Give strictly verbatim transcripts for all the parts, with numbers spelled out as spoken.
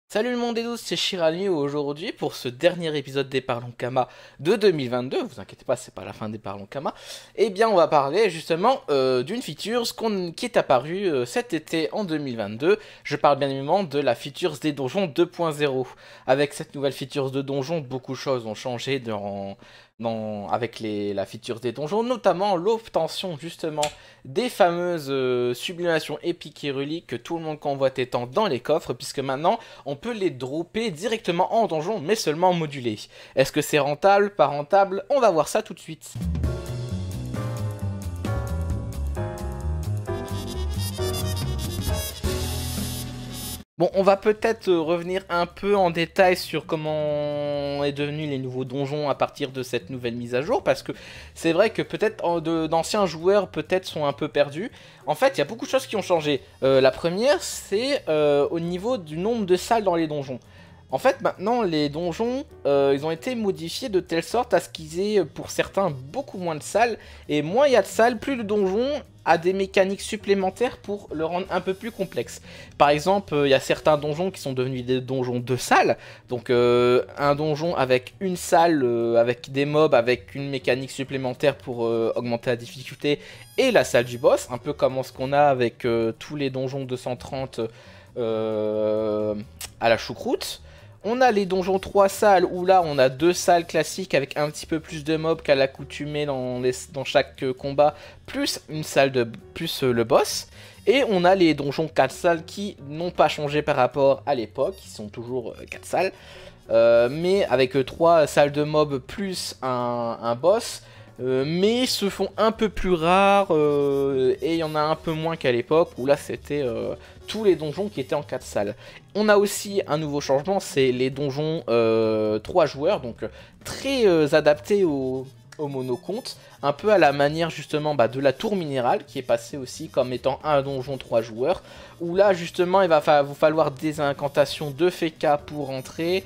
Salut le monde et tous, c'est Shirani aujourd'hui pour ce dernier épisode des Parlons Kama de deux mille vingt-deux. Vous inquiétez pas, c'est pas la fin des Parlons Kama. Eh bien, on va parler justement euh, d'une feature qu'on- qui est apparue euh, cet été en deux mille vingt-deux. Je parle bien évidemment de la feature des donjons deux point zéro. Avec cette nouvelle feature de donjons, beaucoup de choses ont changé dans, dans- avec les, la feature des donjons, notamment l'obtention justement des fameuses euh, sublimations épiques et reliques que tout le monde convoite étant dans les coffres, puisque maintenant on peut les dropper directement en donjon, mais seulement modulé. Est-ce que c'est rentable, pas rentable? On va voir ça tout de suite. Bon, on va peut-être euh, revenir un peu en détail sur comment est devenu les nouveaux donjons à partir de cette nouvelle mise à jour, parce que c'est vrai que peut-être en- de- d'anciens joueurs peut-être sont un peu perdus. En fait, il y a beaucoup de choses qui ont changé. Euh, la première, c'est euh, au niveau du nombre de salles dans les donjons. En fait, maintenant, les donjons, euh, ils ont été modifiés de telle sorte à ce qu'ils aient, pour certains, beaucoup moins de salles. Et moins il y a de salles, plus le donjon a des mécaniques supplémentaires pour le rendre un peu plus complexe. Par exemple, euh, il y a certains donjons qui sont devenus des donjons de salles. Donc, euh, un donjon avec une salle, euh, avec des mobs, avec une mécanique supplémentaire pour euh, augmenter la difficulté, et la salle du boss. Un peu comme ce qu'on a avec euh, tous les donjons deux cent trente euh, à la choucroute. On a les donjons trois salles où là on a deux salles classiques avec un petit peu plus de mobs qu'à l'accoutumée dans, les, dans chaque euh, combat, plus une salle de plus euh, le boss. Et on a les donjons quatre salles qui n'ont pas changé par rapport à l'époque, qui sont toujours euh, quatre salles, euh, mais avec euh, trois salles de mobs plus un, un boss. Euh, mais se font un peu plus rares euh, et il y en a un peu moins qu'à l'époque où là c'était euh, tous les donjons qui étaient en quatre salles. On a aussi un nouveau changement, c'est les donjons euh, trois joueurs, donc euh, très euh, adaptés au, au monocompte, un peu à la manière justement bah, de la tour minérale qui est passée aussi comme étant un donjon trois joueurs, où là justement il va fa vous falloir des incantations de Feka pour entrer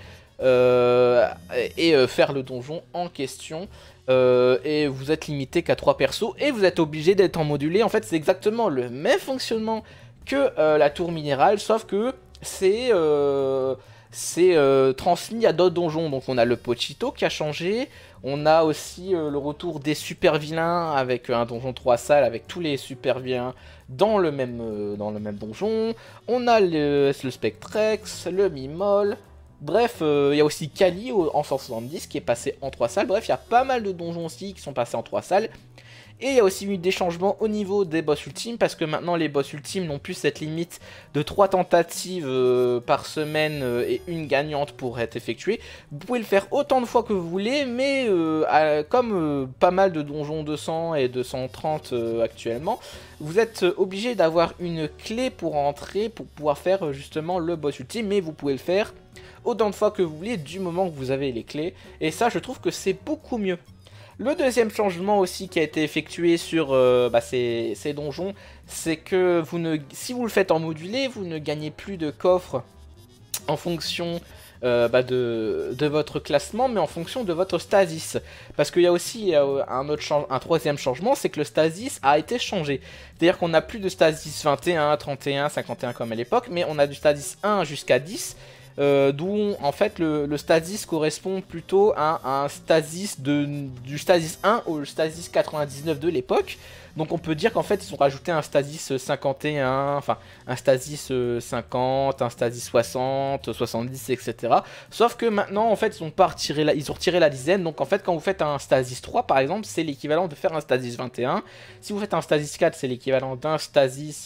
euh, et euh, faire le donjon en question. Euh, et vous êtes limité qu'à trois persos et vous êtes obligé d'être en modulé. En fait, c'est exactement le même fonctionnement que euh, la tour minérale, sauf que c'est euh, c'est euh, transmis à d'autres donjons. Donc on a le Pochito qui a changé, on a aussi euh, le retour des super vilains avec un donjon trois salles avec tous les super vilains dans le même, euh, dans le même donjon. On a le, le Spectrex, le Mimol. Bref, il euh, y a aussi Kali en cent soixante-dix qui est passé en trois salles. Bref, il y a pas mal de donjons aussi qui sont passés en trois salles. Et il y a aussi eu des changements au niveau des boss ultimes, parce que maintenant les boss ultimes n'ont plus cette limite de trois tentatives euh, par semaine euh, et une gagnante pour être effectuée. Vous pouvez le faire autant de fois que vous voulez, mais euh, à, comme euh, pas mal de donjons deux cents et deux cent trente euh, actuellement, vous êtes obligé d'avoir une clé pour entrer, pour pouvoir faire euh, justement le boss ultime, mais vous pouvez le faire autant de fois que vous voulez du moment que vous avez les clés. Et ça, je trouve que c'est beaucoup mieux. Le deuxième changement aussi qui a été effectué sur euh, bah, ces, ces donjons, c'est que vous ne, si vous le faites en modulé, vous ne gagnez plus de coffres en fonction euh, bah, de, de votre classement, mais en fonction de votre stasis. Parce qu'il y a aussi euh, un, autre un troisième changement, c'est que le stasis a été changé. C'est-à-dire qu'on n'a plus de stasis vingt et un, trente et un, cinquante et un comme à l'époque, mais on a du stasis un jusqu'à dix. Euh, d'où en fait le, le stasis correspond plutôt à un stasis de, du stasis un au stasis quatre-vingt-dix-neuf de l'époque. Donc on peut dire qu'en fait ils ont rajouté un stasis cinquante et un, enfin un stasis cinquante, un stasis soixante, soixante-dix, et cetera. Sauf que maintenant en fait ils ont pas retiré la, ils ont retiré la dizaine. Donc en fait quand vous faites un stasis trois par exemple, c'est l'équivalent de faire un stasis vingt et un. Si vous faites un stasis quatre, c'est l'équivalent d'un stasis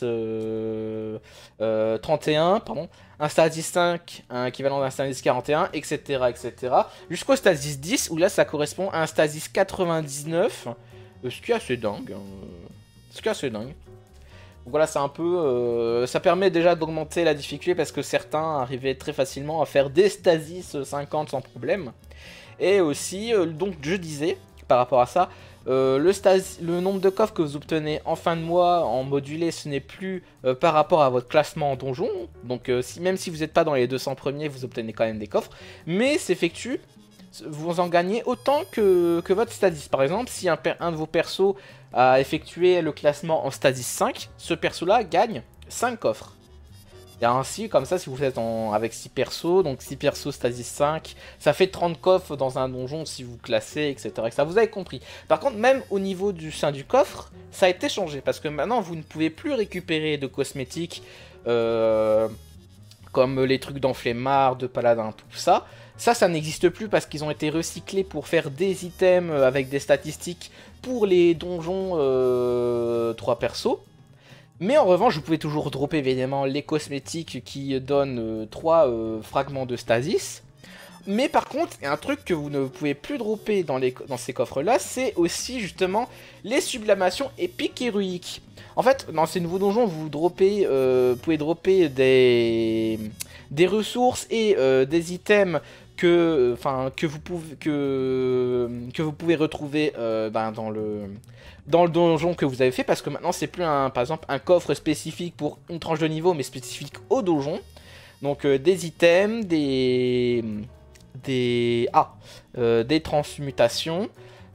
euh, euh, trente et un, pardon. Un stasis cinq, un équivalent d'un stasis quarante et un, et cetera, et cetera. Jusqu'au stasis dix, où là, ça correspond à un stasis quatre-vingt-dix-neuf, euh, ce qui est assez dingue. Hein. Ce qui est assez dingue. Donc voilà, c'est un peu... Euh, ça permet déjà d'augmenter la difficulté, parce que certains arrivaient très facilement à faire des stasis cinquante sans problème. Et aussi, euh, donc, je disais, par rapport à ça, Euh, le, le nombre de coffres que vous obtenez en fin de mois en modulé, ce n'est plus euh, par rapport à votre classement en donjon. Donc euh, si, même si vous n'êtes pas dans les deux cents premiers, vous obtenez quand même des coffres. Mais s'effectue, vous en gagnez autant que, que votre stasis. Par exemple, si un, un de vos persos a effectué le classement en stasis cinq, ce perso-là gagne cinq coffres. Et ainsi, comme ça, si vous faites en... avec six persos, donc six persos Stasis cinq, ça fait trente coffres dans un donjon si vous classez, et cetera et cetera. Vous avez compris. Par contre, même au niveau du sein du coffre, ça a été changé. Parce que maintenant, vous ne pouvez plus récupérer de cosmétiques euh, comme les trucs d'enflemmard, de paladin, tout ça. Ça, ça n'existe plus parce qu'ils ont été recyclés pour faire des items avec des statistiques pour les donjons euh, trois persos. Mais en revanche, vous pouvez toujours dropper évidemment les cosmétiques qui donnent euh, trois euh, fragments de stasis. Mais par contre, un truc que vous ne pouvez plus dropper dans, les, dans ces coffres-là, c'est aussi justement les sublimations épiques et héroïques. En fait, dans ces nouveaux donjons, vous droppez, euh, pouvez dropper des, des ressources et euh, des items que, enfin, que, vous, pouvez, que, que vous pouvez retrouver euh, ben, dans le... dans le donjon que vous avez fait, parce que maintenant c'est plus un, par exemple un coffre spécifique pour une tranche de niveau, mais spécifique au donjon. Donc euh, des items, des des ah euh, des transmutations,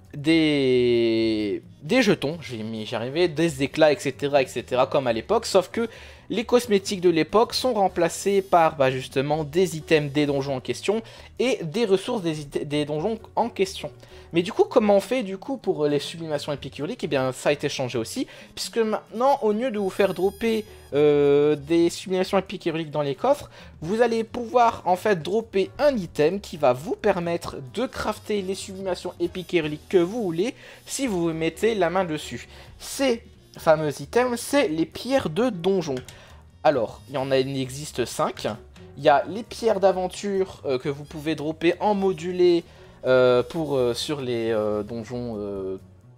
des des jetons, j'y arrivé, des éclats, etc etc comme à l'époque, sauf que les cosmétiques de l'époque sont remplacés par bah, justement des items des donjons en question et des ressources des, des donjons en question. Mais du coup, comment on fait du coup pour les sublimations épicuriques? Eh bien, ça a été changé aussi, puisque maintenant, au lieu de vous faire dropper euh, des sublimations épicuriques dans les coffres, vous allez pouvoir en fait dropper un item qui va vous permettre de crafter les sublimations épicuriques que vous voulez si vous mettez la main dessus. Ces fameux items, c'est les pierres de donjon. Alors, il y en a, il existe cinq. Il y a les pierres d'aventure euh, que vous pouvez dropper en modulé euh, pour, euh, sur les euh, donjons euh,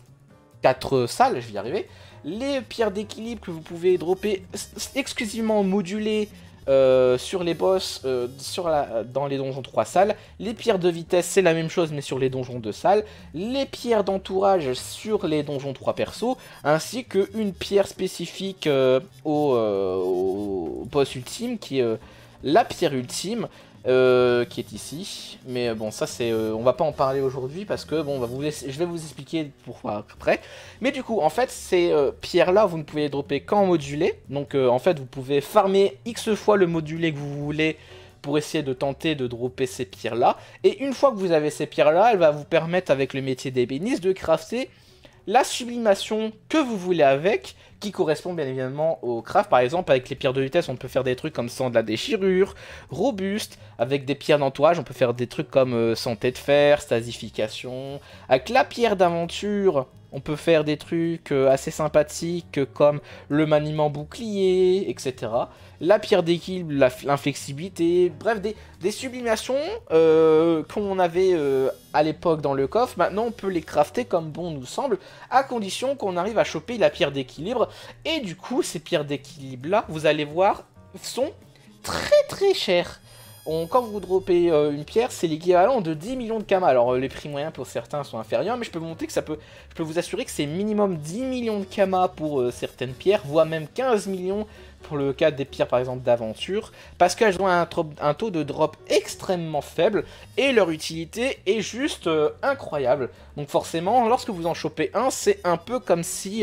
quatre salles, je vais y arriver. Les pierres d'équilibre que vous pouvez dropper exclusivement modulées euh, sur les boss euh, sur la, dans les donjons trois salles. Les pierres de vitesse, c'est la même chose mais sur les donjons deux salles. Les pierres d'entourage sur les donjons trois persos, ainsi qu'une pierre spécifique euh, au, euh, au boss ultime qui est euh, la pierre ultime. Euh, qui est ici, mais bon ça c'est, euh, on va pas en parler aujourd'hui parce que bon on va vous laisser, je vais vous expliquer pourquoi après. Mais du coup en fait ces euh, pierres là vous ne pouvez les dropper qu'en modulé, donc euh, en fait vous pouvez farmer X fois le modulé que vous voulez pour essayer de tenter de dropper ces pierres là, et une fois que vous avez ces pierres là, elle va vous permettre avec le métier d'ébéniste de crafter la sublimation que vous voulez avec, qui correspond bien évidemment au craft. Par exemple, avec les pierres de vitesse, on peut faire des trucs comme sang de la déchirure, robuste. Avec des pierres d'entourage, on peut faire des trucs comme euh, santé de fer, stasification. Avec la pierre d'aventure, on peut faire des trucs euh, assez sympathiques euh, comme le maniement bouclier, et cetera. La pierre d'équilibre, l'inflexibilité, bref, des, des sublimations euh, qu'on avait euh, à l'époque dans le coffre. Maintenant, on peut les crafter comme bon nous semble, à condition qu'on arrive à choper la pierre d'équilibre. Et du coup, ces pierres d'équilibre-là, vous allez voir, sont très très chères. On, quand vous droppez euh, une pierre, c'est l'équivalent de dix millions de kamas. Alors, euh, les prix moyens pour certains sont inférieurs, mais je peux vous montrer que ça peut, je peux vous assurer que c'est minimum dix millions de kamas pour euh, certaines pierres, voire même quinze millions pour le cas des pierres par exemple d'aventure, parce qu'elles ont un, un taux de drop extrêmement faible et leur utilité est juste euh, incroyable. Donc forcément, lorsque vous en chopez un, c'est un peu comme si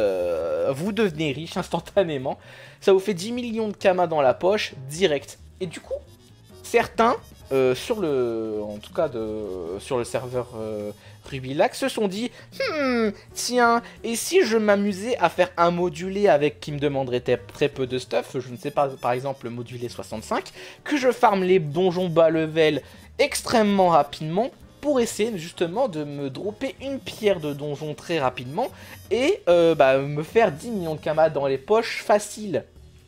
euh, vous devenez riche instantanément. Ça vous fait dix millions de kamas dans la poche, direct. Et du coup, certains, euh, sur le, en tout cas de, sur le serveur euh, Rubylax, se sont dit hmm, tiens, et si je m'amusais à faire un modulé avec qui me demanderait très peu de stuff, je ne sais pas, par exemple le modulé soixante-cinq, que je farme les donjons bas level extrêmement rapidement pour essayer justement de me dropper une pierre de donjon très rapidement et euh, bah, me faire dix millions de kamas dans les poches facile.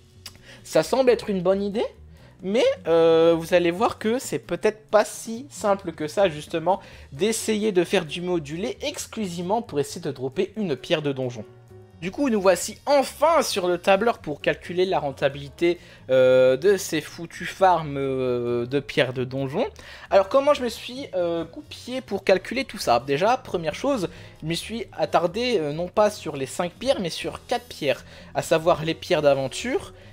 Ça semble être une bonne idée, mais euh, vous allez voir que c'est peut-être pas si simple que ça, justement, d'essayer de faire du modulé exclusivement pour essayer de dropper une pierre de donjon. Du coup, nous voici enfin sur le tableur pour calculer la rentabilité euh, de ces foutus farms euh, de pierres de donjon. Alors, comment je me suis euh, goupillé pour calculer tout ça? Déjà, première chose, je me suis attardé euh, non pas sur les cinq pierres, mais sur quatre pierres, à savoir les pierres d'aventure,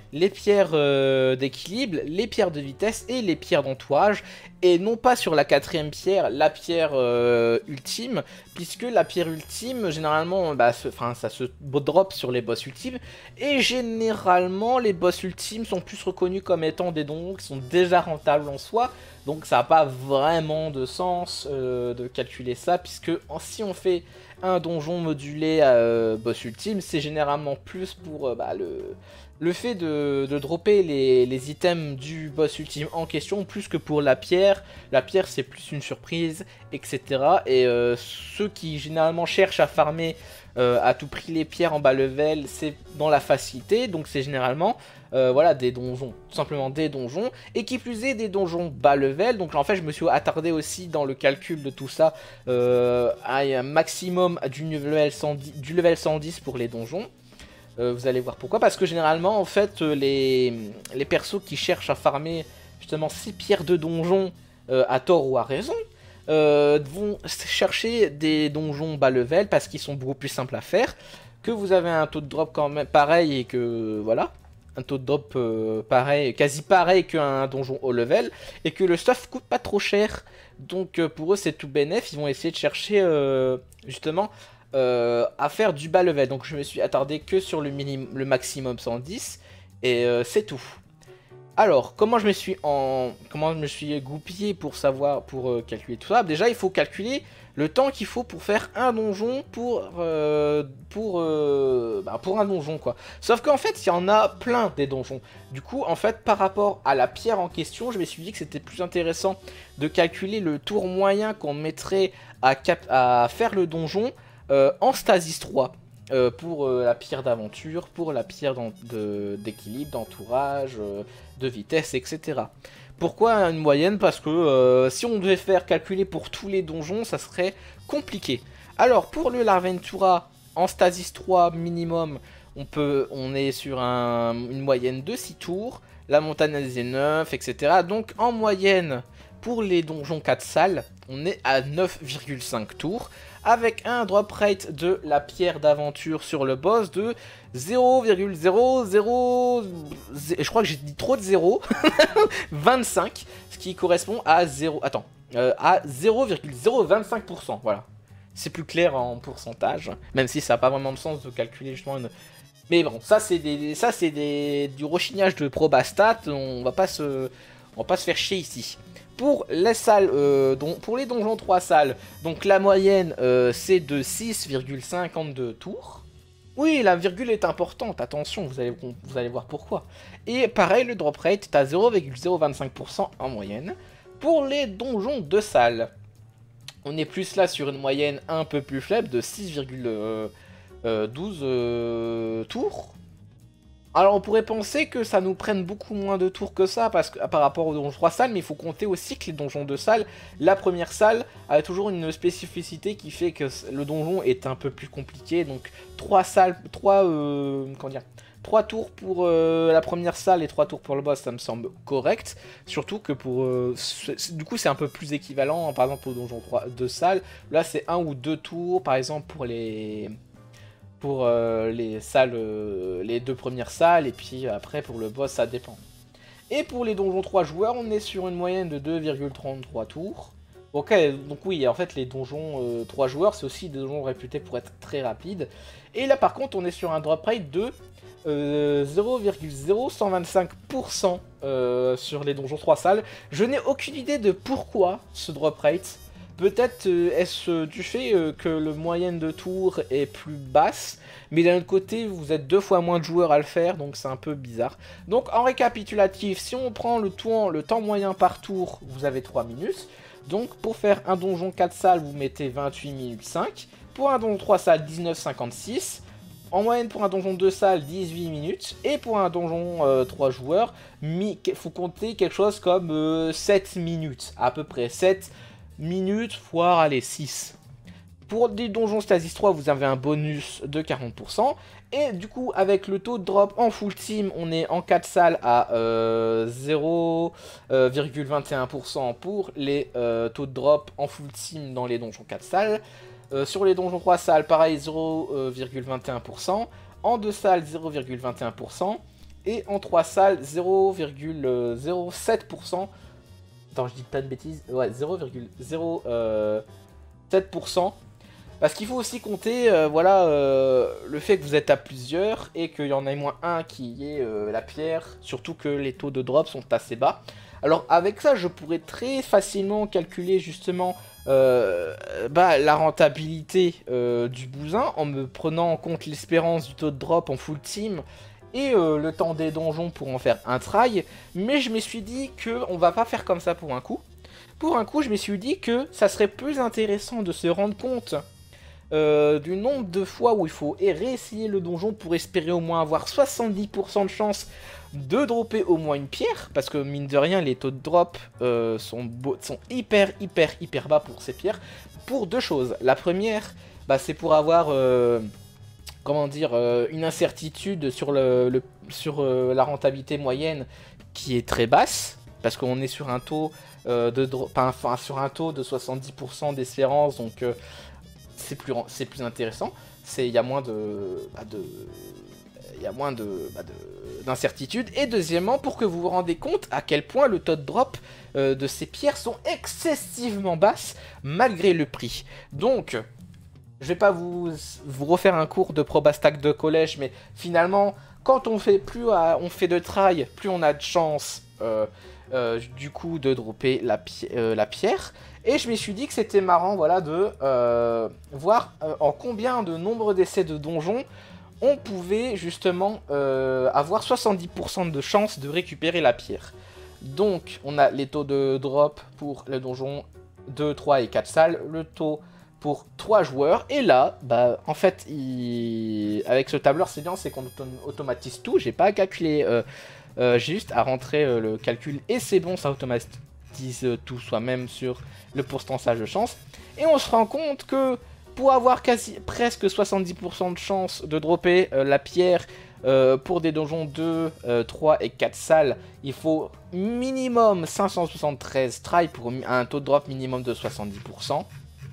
les pierres euh, d'équilibre, les pierres de vitesse et les pierres d'entourage. Et non pas sur la quatrième pierre, la pierre euh, ultime, puisque la pierre ultime, généralement, bah, se, ça se drop sur les boss ultimes. Et généralement, les boss ultimes sont plus reconnus comme étant des donjons qui sont déjà rentables en soi. Donc ça n'a pas vraiment de sens euh, de calculer ça, puisque si on fait un donjon modulé à euh, boss ultime, c'est généralement plus pour euh, bah, le, le fait de, de dropper les, les items du boss ultime en question, plus que pour la pierre. La pierre c'est plus une surprise, et cetera. Et euh, ceux qui généralement cherchent à farmer euh, à tout prix les pierres en bas level, c'est dans la facilité, donc c'est généralement euh, voilà, des donjons, tout simplement des donjons, et qui plus est des donjons bas level. Donc en fait je me suis attardé aussi dans le calcul de tout ça euh, à un maximum du level cent dix, du level cent dix pour les donjons. Euh, vous allez voir pourquoi, parce que généralement en fait les, les persos qui cherchent à farmer justement six pierres de donjon euh, à tort ou à raison, euh, vont chercher des donjons bas level parce qu'ils sont beaucoup plus simples à faire, que vous avez un taux de drop quand même pareil et que voilà, un taux de drop euh, pareil, quasi pareil qu'un donjon haut level, et que le stuff coûte pas trop cher, donc euh, pour eux c'est tout bénef. Ils vont essayer de chercher euh, justement euh, à faire du bas level, donc je me suis attardé que sur le, minimum, le maximum cent dix, et euh, c'est tout. Alors, comment je me suis en, comment je me suis goupillé pour savoir, pour euh, calculer tout ça? Déjà, il faut calculer le temps qu'il faut pour faire un donjon pour, euh, pour, euh, bah, pour un donjon, quoi. Sauf qu'en fait, il y en a plein des donjons. Du coup, en fait, par rapport à la pierre en question, je me suis dit que c'était plus intéressant de calculer le tour moyen qu'on mettrait à, cap à faire le donjon euh, en Stasis trois. Euh, pour euh, la pierre d'aventure, pour la pierre d'équilibre, d'entourage, euh, de vitesse, et cetera. Pourquoi une moyenne? Parce que euh, si on devait faire calculer pour tous les donjons, ça serait compliqué. Alors pour le Larventura, en Stasis trois minimum, on, peut, on est sur un, une moyenne de six tours, la montagne des neuf, et cetera. Donc en moyenne, pour les donjons quatre salles, on est à neuf virgule cinq tours, avec un drop rate de la pierre d'aventure sur le boss de zéro virgule zéro zéro... Je crois que j'ai dit trop de zéro. vingt-cinq, ce qui correspond à zéro... Attends, euh, à zéro virgule zéro vingt-cinq pour cent, voilà. C'est plus clair en pourcentage, même si ça n'a pas vraiment de sens de calculer justement une... Mais bon, ça c'est des, ça c'est des, du rechignage de probastat, on va pas se, on va pas se faire chier ici. Pour les salles, euh, don, pour les donjons trois salles, donc la moyenne euh, c'est de six virgule cinquante-deux tours. Oui, la virgule est importante, attention, vous allez, vous allez voir pourquoi. Et pareil, le drop rate est à zéro virgule zéro vingt-cinq pour cent en moyenne. Pour les donjons deux salles, on est plus là sur une moyenne un peu plus faible de six virgule douze euh, tours. Alors on pourrait penser que ça nous prenne beaucoup moins de tours que ça parce que, par rapport aux donjons trois salles, mais il faut compter aussi que les donjons deux salles, la première salle a toujours une spécificité qui fait que le donjon est un peu plus compliqué. Donc trois salles, trois, euh, comment dire, trois tours pour euh, la première salle et trois tours pour le boss, ça me semble correct. Surtout que pour, euh, du coup c'est un peu plus équivalent, par exemple au donjon deux salles, là c'est un ou deux tours par exemple pour les... pour euh, les salles, euh, les deux premières salles, et puis après pour le boss ça dépend. Et pour les donjons trois joueurs, on est sur une moyenne de deux virgule trente-trois tours. Ok, donc oui, en fait les donjons euh, trois joueurs, c'est aussi des donjons réputés pour être très rapides. Et là par contre, on est sur un drop rate de euh, zéro virgule zéro cent vingt-cinq pour cent euh, sur les donjons trois salles. Je n'ai aucune idée de pourquoi ce drop rate. Peut-être euh, est-ce du fait euh, que le moyenne de tour est plus basse, mais d'un autre côté, vous êtes deux fois moins de joueurs à le faire, donc c'est un peu bizarre. Donc en récapitulatif, si on prend le, tour, le temps moyen par tour, vous avez trois minutes. Donc pour faire un donjon quatre salles, vous mettez vingt-huit minutes cinq. Pour un donjon trois salles, dix-neuf virgule cinquante-six. En moyenne pour un donjon deux salles, dix-huit minutes. Et pour un donjon euh, trois joueurs, il faut compter quelque chose comme euh, sept minutes, à peu près sept minutes, voire allez, six. Pour des donjons Stasis trois, vous avez un bonus de quarante pour cent. Et du coup, avec le taux de drop en full team, on est en quatre salles à euh, zéro virgule vingt et un pour cent pour les euh, taux de drop en full team dans les donjons quatre salles. Euh, sur les donjons trois salles, pareil, zéro virgule vingt et un pour cent. En deux salles, zéro virgule vingt et un pour cent. et en trois salles zéro virgule zéro sept pour cent. Attends, je dis pas de bêtises. Ouais, zéro virgule zéro sept pour cent. Parce qu'il faut aussi compter euh, voilà, euh, le fait que vous êtes à plusieurs et qu'il y en ait moins un qui est euh, la pierre, surtout que les taux de drop sont assez bas. Alors avec ça, je pourrais très facilement calculer justement euh, bah, la rentabilité euh, du bousin en me prenant en compte l'espérance du taux de drop en full team et euh, le temps des donjons pour en faire un try. Mais je me suis dit qu'on va pas faire comme ça pour un coup. Pour un coup, je me suis dit que ça serait plus intéressant de se rendre compte Euh, du nombre de fois où il faut réessayer le donjon pour espérer au moins avoir soixante-dix pour cent de chance de dropper au moins une pierre, parce que mine de rien les taux de drop euh, sont, sont hyper hyper hyper bas pour ces pierres, pour deux choses. La première, bah, c'est pour avoir euh, comment dire, euh, une incertitude sur, le, le sur euh, la rentabilité moyenne qui est très basse, parce qu'on est sur un taux euh, de enfin, sur un taux de soixante-dix pour cent d'espérance, donc euh, c'est plus, plus intéressant, il y a moins de... Bah de il y a moins de bah d'incertitude. Et deuxièmement, pour que vous vous rendez compte à quel point le taux de drop euh, de ces pierres sont excessivement basses, malgré le prix. Donc, je vais pas vous, vous refaire un cours de probastack de collège, mais finalement, quand on fait, plus à, on fait de try, plus on a de chance euh, euh, du coup de dropper la, pi euh, la pierre. Et je me suis dit que c'était marrant, voilà, de euh, voir euh, en combien de nombre d'essais de donjons on pouvait justement euh, avoir soixante-dix pour cent de chance de récupérer la pierre. Donc, on a les taux de drop pour le donjon deux, trois et quatre salles, le taux pour trois joueurs. Et là, bah, en fait, il... avec ce tableur, c'est bien, c'est qu'on automatise tout. J'ai pas à calculer, euh, euh, j'ai juste à rentrer euh, le calcul et c'est bon, ça automatise tout soi-même sur le pourcentage de chance. Et on se rend compte que pour avoir quasi, presque soixante-dix pour cent de chance de dropper euh, la pierre euh, pour des donjons deux, euh, trois et quatre salles, il faut minimum cinq cent soixante-treize tries pour un taux de drop minimum de soixante-dix pour cent.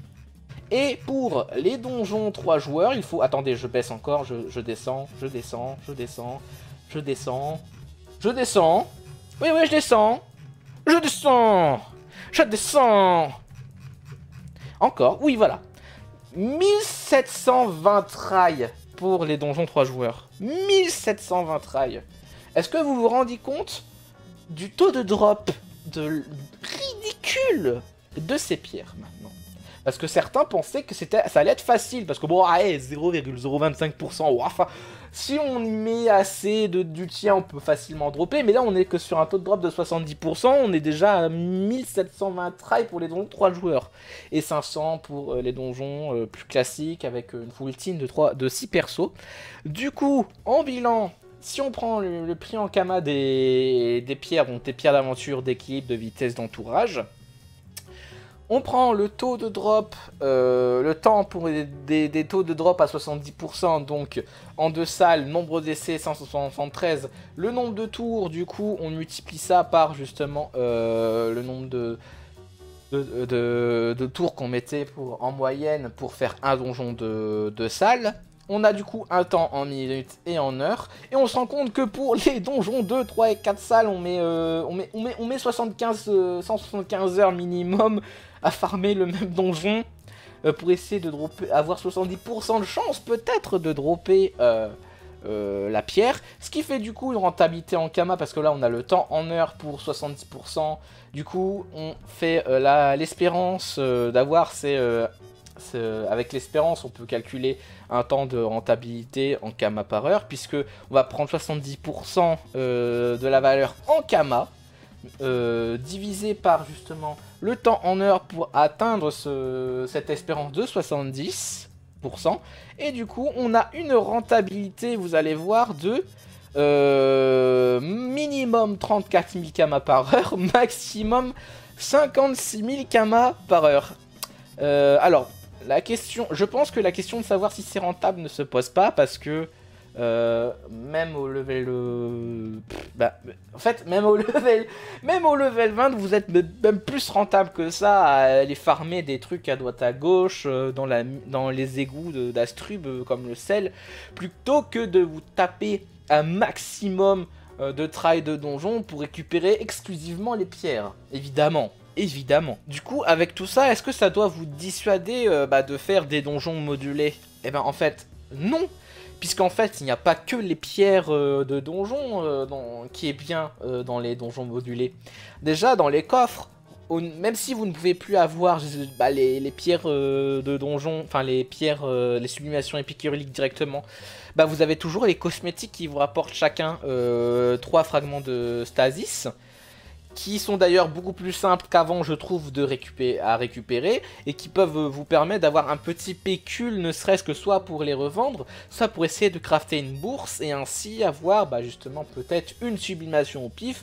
Et pour les donjons trois joueurs, il faut... Attendez, je baisse encore, je, je descends, je descends, je descends, je descends, je descends. Oui, oui, je descends. Je descends. Je descends. Encore, oui, voilà. mille sept cent vingt tries pour les donjons trois joueurs. mille sept cent vingt tries. Est-ce que vous vous rendez compte du taux de drop de ridicule de ces pierres maintenant? Parce que certains pensaient que c'était, ça allait être facile, parce que bon, allez, zéro virgule zéro vingt-cinq pour cent, enfin, si on met assez de, du tien, on peut facilement dropper, mais là, on est que sur un taux de drop de soixante-dix pour cent, on est déjà à mille sept cent vingt tries pour les donjons trois joueurs, et cinq cents pour euh, les donjons euh, plus classiques, avec une full team de, trois, de six persos. Du coup, en bilan, si on prend le, le prix en Kama des, des pierres, donc des pierres d'aventure, d'équilibre, de vitesse, d'entourage, on prend le taux de drop, euh, le temps pour des, des, des taux de drop à soixante-dix pour cent, donc en deux salles, nombre d'essais cent soixante-treize, le nombre de tours, du coup on multiplie ça par justement euh, le nombre de, de, de, de tours qu'on mettait pour, en moyenne pour faire un donjon de, de salles. On a du coup un temps en minutes et en heures. Et on se rend compte que pour les donjons deux, trois et quatre salles, on met, euh, on met, on met, on met soixante-quinze, euh, cent soixante-quinze heures minimum à farmer le même donjon. Euh, pour essayer de dropper, avoir soixante-dix pour cent de chance peut-être de dropper euh, euh, la pierre. Ce qui fait du coup une rentabilité en Kama, parce que là on a le temps en heure pour soixante-dix pour cent. Du coup on fait euh, l'espérance euh, d'avoir ces... Euh, avec l'espérance, on peut calculer un temps de rentabilité en Kama par heure, puisque on va prendre soixante-dix pour cent euh, de la valeur en Kama, euh, divisé par justement le temps en heure pour atteindre ce, cette espérance de soixante-dix pour cent. Et du coup, on a une rentabilité, vous allez voir, de euh, minimum trente-quatre mille Kama par heure, maximum cinquante-six mille Kama par heure. Euh, alors, la question, je pense que la question de savoir si c'est rentable ne se pose pas, parce que euh, même au level, euh, pff, bah, en fait, même au level, même au level vingt, vous êtes même plus rentable que ça à aller farmer des trucs à droite à gauche euh, dans, la, dans les égouts d'Astrub euh, comme le sel, plutôt que de vous taper un maximum euh, de trail de donjon pour récupérer exclusivement les pierres, évidemment. Évidemment. Du coup, avec tout ça, est-ce que ça doit vous dissuader euh, bah, de faire des donjons modulés? Eh ben en fait, non. Puisqu'en fait, il n'y a pas que les pierres euh, de donjon euh, dans, qui est bien euh, dans les donjons modulés. Déjà, dans les coffres, on, même si vous ne pouvez plus avoir bah, les, les pierres euh, de donjon, enfin les pierres, euh, les sublimations épicuriques directement, bah, vous avez toujours les cosmétiques qui vous rapportent chacun euh, trois fragments de stasis, qui sont d'ailleurs beaucoup plus simples qu'avant, je trouve, de récupérer, à récupérer, et qui peuvent vous permettre d'avoir un petit pécule, ne serait-ce que soit pour les revendre, soit pour essayer de crafter une bourse, et ainsi avoir bah, justement peut-être une sublimation au pif,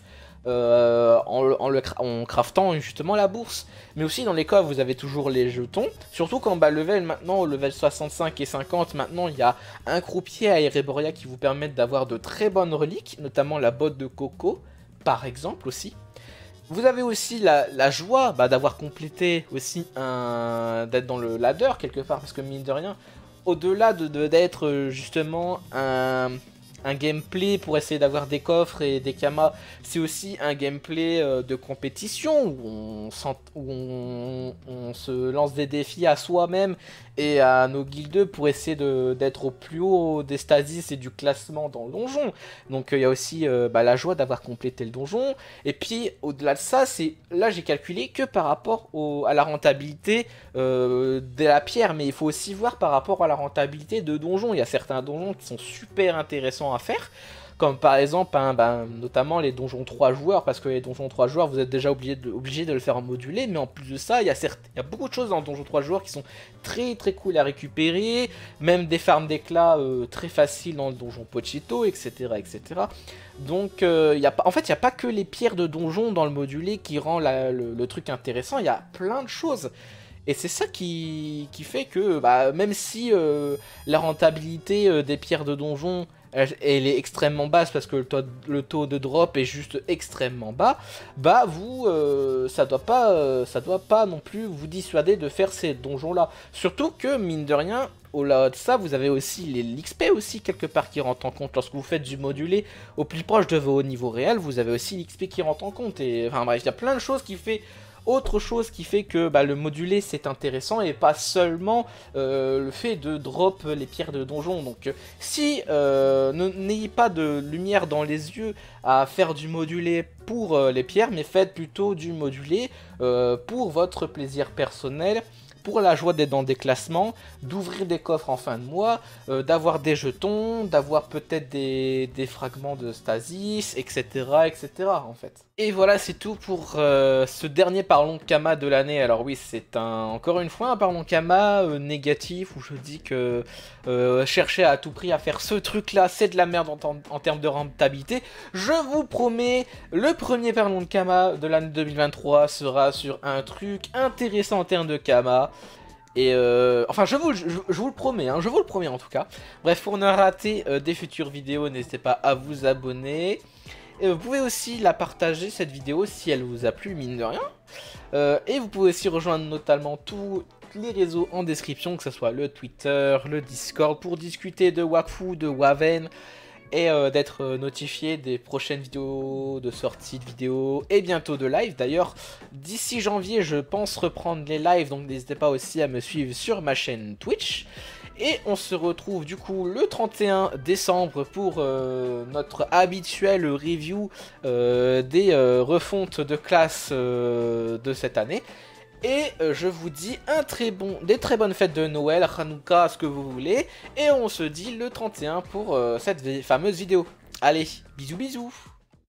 euh, en, en, le, en craftant justement la bourse. Mais aussi dans les coffres, vous avez toujours les jetons, surtout quand bas level, maintenant au level soixante-cinq et cinquante, maintenant il y a un croupier à Ereboria qui vous permettent d'avoir de très bonnes reliques, notamment la botte de coco, par exemple aussi. Vous avez aussi la, la joie bah, d'avoir complété aussi un... d'être dans le ladder quelque part, parce que mine de rien, au-delà de, de, d'être justement un, un gameplay pour essayer d'avoir des coffres et des kamas, c'est aussi un gameplay euh, de compétition où, on, où on, on se lance des défis à soi-même et à nos guildes pour essayer d'être au plus haut des stasis et du classement dans le donjon. Donc il euh, y a aussi euh, bah, la joie d'avoir complété le donjon. Et puis au-delà de ça, c'est là j'ai calculé que par rapport au, à la rentabilité euh, de la pierre, mais il faut aussi voir par rapport à la rentabilité de donjons. Il y a certains donjons qui sont super intéressants à faire, comme par exemple, hein, ben, notamment les donjons trois joueurs, parce que les donjons trois joueurs, vous êtes déjà obligé de, obligé de le faire en modulé, mais en plus de ça, il y a, certes, il y a beaucoup de choses dans donjons trois joueurs qui sont très très cool à récupérer, même des farms d'éclats euh, très faciles dans le donjon Pochito, et cetera et cetera. Donc, euh, y a pas, en fait, il n'y a pas que les pierres de donjon dans le modulé qui rend la, le, le truc intéressant, il y a plein de choses. Et c'est ça qui, qui fait que, bah, même si euh, la rentabilité euh, des pierres de donjon, elle, elle est extrêmement basse parce que le taux, le taux de drop est juste extrêmement bas, bah vous, euh, ça doit pas, euh, ça doit pas non plus vous dissuader de faire ces donjons-là. Surtout que, mine de rien, au-delà de ça, vous avez aussi l'X P aussi quelque part qui rentre en compte. Lorsque vous faites du modulé au plus proche de vos niveaux réels, vous avez aussi l'X P qui rentre en compte. Et enfin bref, il y a plein de choses qui fait... Autre chose qui fait que bah, le modulé c'est intéressant et pas seulement euh, le fait de drop les pierres de donjon. Donc euh, si euh, n'ayez pas de lumière dans les yeux à faire du modulé pour euh, les pierres, mais faites plutôt du modulé euh, pour votre plaisir personnel, pour la joie d'être dans des classements, d'ouvrir des coffres en fin de mois, euh, d'avoir des jetons, d'avoir peut-être des, des fragments de stasis, et cetera, et cetera en fait. Et voilà, c'est tout pour euh, ce dernier Parlons Kama de l'année. Alors oui, c'est un, encore une fois un Parlons Kama euh, négatif, où je dis que euh, chercher à tout prix à faire ce truc-là, c'est de la merde en, en termes de rentabilité. Je vous promets, le premier Parlons de Kama de l'année deux mille vingt-trois sera sur un truc intéressant en termes de Kama. Et euh, enfin, je vous, je, je vous le promets, hein, je vous le promets en tout cas. Bref, pour ne rater euh, des futures vidéos, n'hésitez pas à vous abonner. Et vous pouvez aussi la partager, cette vidéo, si elle vous a plu, mine de rien. Euh, et vous pouvez aussi rejoindre notamment tous les réseaux en description, que ce soit le Twitter, le Discord, pour discuter de Wakfu, de Waven, et euh, d'être notifié des prochaines vidéos, de sortie de vidéos, et bientôt de live. D'ailleurs, d'ici janvier, je pense reprendre les lives, donc n'hésitez pas aussi à me suivre sur ma chaîne Twitch. Et on se retrouve du coup le trente et un décembre pour euh, notre habituel review euh, des euh, refontes de classe euh, de cette année. Et euh, je vous dis un très bon, des très bonnes fêtes de Noël, Hanouka, ce que vous voulez. Et on se dit le trente et un pour euh, cette fameuse vidéo. Allez, bisous bisous.